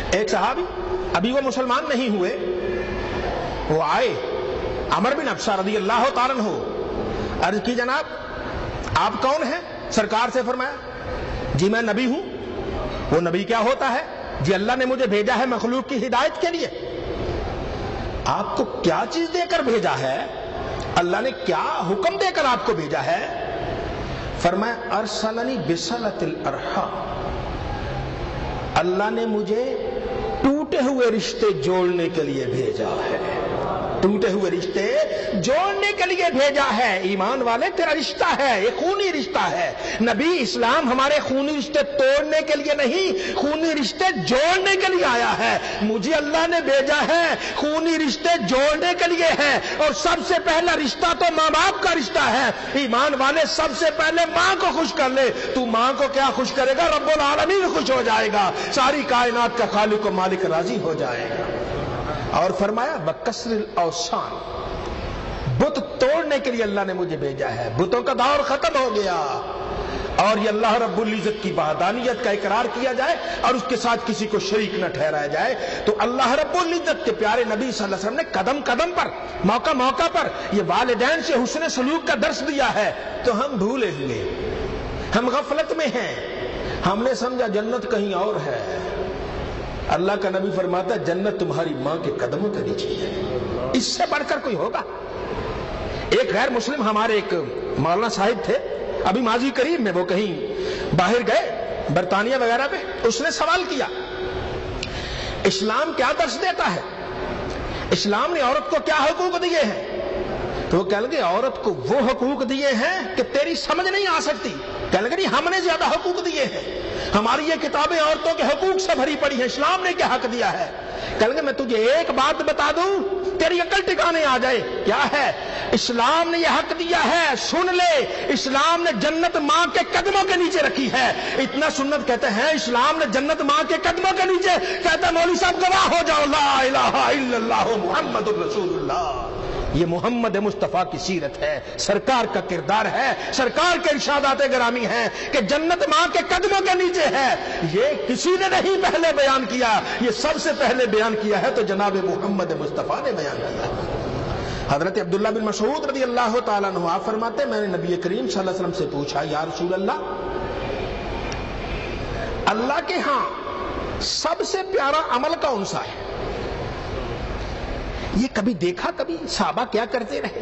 ایک صحابی ابھی وہ مسلمان نہیں ہوئے، وہ آئے، عمر بن ابسہ رضی اللہ تعالیٰ عنہ، عرض کی جناب آپ کون ہیں؟ سرکار سے فرمایا جی میں نبی ہوں۔ وہ نبی کیا ہوتا ہے؟ جی اللہ نے مجھے بھیجا ہے مخلوق کی ہدایت کے لیے۔ آپ کو کیا چیز دے کر بھیجا ہے؟ اللہ نے کیا حکم دے کر آپ کو بھیجا ہے؟ فرمایا ارسلنی بصلۃ الارحام، اللہ نے مجھے ٹوٹے ہوئے رشتے جوڑنے کے لیے بھیجا ہے، ٹوٹے ہوئے رشتے جوڑنے کے لیے بھیجا ہے۔ ایمان والے تیرا رشتہ ہے، یہ خونی رشتہ ہے۔ نبی اسلام ہمارے خونی رشتے توڑنے کے لیے نہیں، خونی رشتے جوڑنے کے لیے آیا ہے۔ مجھے اللہ نے بھیجا ہے خونی رشتے جوڑنے کے لیے ہے، اور سب سے پہلا رشتہ تو ماں باپ کا رشتہ ہے۔ ایمان والے سب سے پہلے ماں کو خوش کر لے، تو ماں کو کیا خوش کرے گا؟ رب العالمین خوش ہو جائے گا، ساری کائنات کا خالق و مالک راضی ہو جائے گا۔ اور فرمایا بکسر الاوثان، بت توڑنے کے لیے اللہ نے مجھے بھیجا ہے۔ بتوں کا دور ختم ہو گیا، اور یہ اللہ رب العزت کی وحدانیت کا اقرار کیا جائے اور اس کے ساتھ کسی کو شریک نہ ٹھہرایا جائے۔ تو اللہ رب العزت کے پیارے نبی صلی اللہ علیہ وسلم نے قدم قدم پر، موقع موقع پر یہ والدین سے حسن سلوک کا درس دیا ہے۔ تو ہم بھولے ہوئے، ہم غفلت میں ہیں، ہم نے سمجھا جنت کہیں اور ہے۔ اللہ کا نبی فرماتا ہے جنت تمہاری ماں کے قدموں کے نیچے ہے، اس سے بڑھ کر کوئی ہوگا؟ ایک غیر مسلم ہمارے ایک مولانا صاحب تھے، ابھی ماضی قریب میں وہ کہیں باہر گئے برطانیہ وغیرہ پہ، اس نے سوال کیا اسلام کیا درس دیتا ہے، اسلام نے عورت کو کیا حقوق دیے ہیں؟ تو وہ کہہ لگے عورت کو وہ حقوق دیے ہیں کہ تیری سمجھ نہیں آ سکتی۔ کہہ لگے نہیں ہم نے زیادہ حقوق دیے ہیں، ہماری یہ کتابیں عورتوں کے حقوق سے بھری پڑی ہیں، اسلام نے کیا حق دیا ہے؟ کہہ لگے میں تجھے ایک بات بتا دوں تیری عقل ٹھکانے آ جائے، کیا ہے؟ اسلام نے یہ حق دیا ہے، سن لے، اسلام نے جنت ماں کے قدموں کے نیچے رکھی ہے۔ اتنا سنت کہتے ہیں اسلام نے جنت ماں کے قدموں کے نیچے، کہتا ہے مولوی صاحب گواہ ہو جاؤ لا الہ الا اللہ محمد الرسول اللہ۔ یہ محمد مصطفیٰ کی سیرت ہے، سرکار کا کردار ہے، سرکار کے ارشادات گرامی ہیں کہ جنت ماں کے قدموں کے نیچے ہے۔ یہ کسی نے نہیں پہلے بیان کیا، یہ سب سے پہلے بیان کیا ہے تو جناب محمد مصطفیٰ نے بیان کیا۔ حضرت عبداللہ بن مسعود رضی اللہ تعالیٰ عنہ آپ فرماتے ہیں میں نے نبی کریم صلی اللہ علیہ وسلم سے پوچھا یا رسول اللہ، اللہ کے ہاں سب سے پیارا عمل کون سا ہے؟ یہ کبھی دیکھا کبھی صحابہ کیا کرتے رہے؟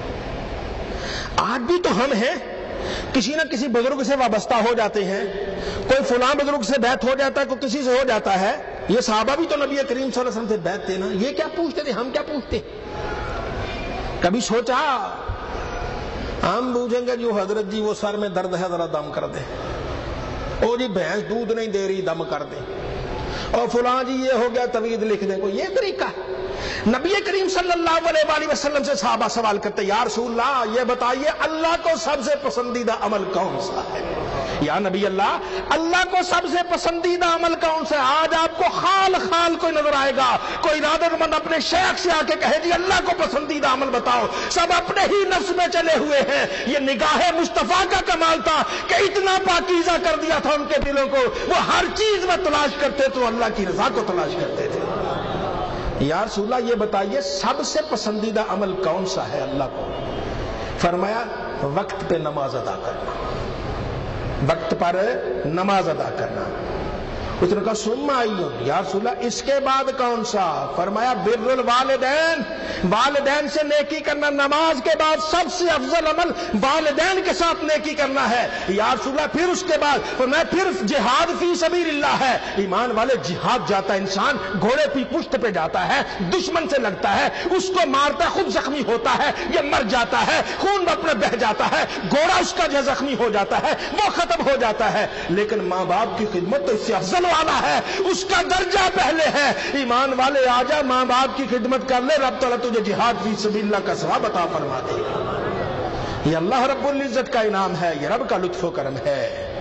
آج بھی تو ہم ہیں کسی نہ کسی بزرگ سے وابستہ ہو جاتے ہیں، کوئی فلاں بزرگ سے بیعت ہو جاتا ہے، کوئی کسی سے ہو جاتا ہے۔ یہ صحابہ بھی تو نبی کریم صلی اللہ علیہ وسلم سے بیعت تھے نا، یہ کیا پوچھتے تھے، ہم کیا پوچھتے؟ کبھی سوچا ہم پوچھیں گے جو حضرت جی وہ سر میں درد ہے ذرا دم کر دیں، او جی بھینس دودھ نہیں دے رہی دم کر دیں، اور فلاں جی یہ ہو گیا توید لکھ دیں، کوئی یہ طریقہ؟ نبی کریم صلی اللہ علیہ وآلہ وسلم سے صحابہ سوال کرتے یا رسول اللہ یہ بتائیے اللہ کو سب سے پسندیدہ عمل کون سا ہے؟ یا نبی اللہ اللہ کو سب سے پسندیدہ عمل کون سا ہے؟ آج آپ کو خال خال کوئی نظر آئے گا، کوئی ارادت مند اپنے شیخ سے آ کے کہے جی اللہ کو پسندیدہ عمل بتاؤ، سب اپنے ہی نفس میں چلے ہوئے ہیں۔ یہ نگاہ مصطفیٰ کا کمال تھا کہ اتنا پاکیزہ کر دیا تھا ان کے دلوں کو، وہ ہر چیز میں تلاش کرتے تو اللہ کی رضا کو تلاش کرتے تھے۔ یا رسول اللہ یہ بتائیے سب سے پسندیدہ عمل کون سا ہے اللہ کو؟ فرمایا وقت پہ نماز ادا کرنا، وقت پر نماز ادا کرنا۔ اس نے کہا ثم ایون، یا رسول اللہ اس کے بعد کون سا؟ فرمایا بر الوالدین، والدین سے نیکی کرنا، نماز کے بعد سب سے افضل عمل والدین کے ساتھ نیکی کرنا ہے۔ یا رسول اللہ پھر اس کے بعد فرمایا پھر جہاد فی سبیل اللہ ہے۔ ایمان والے جہاد جاتا ہے انسان، گھوڑے کی پشت پہ جاتا ہے، دشمن سے لگتا ہے، اس کو مارتا ہے، خود زخمی ہوتا ہے، یہ مر جاتا ہے، خون اپنے بہ جاتا ہے، گھوڑا اس کا جو زخمی ہو جاتا ہے وہ ختم ہو جاتا ہے، لیکن ماں باپ کی خدمت تو اس سے افضل والا ہے، اس کا درجہ پہلے ہے۔ ایمان والے آجا ماں باپ کی خدمت کر لے، رب تعالیٰ تجھے جہاد فی سبیل اللہ کا ثواب عطا فرما دے گا۔ یہ اللہ رب العزت کا انعام ہے، یہ رب کا لطف و کرم ہے۔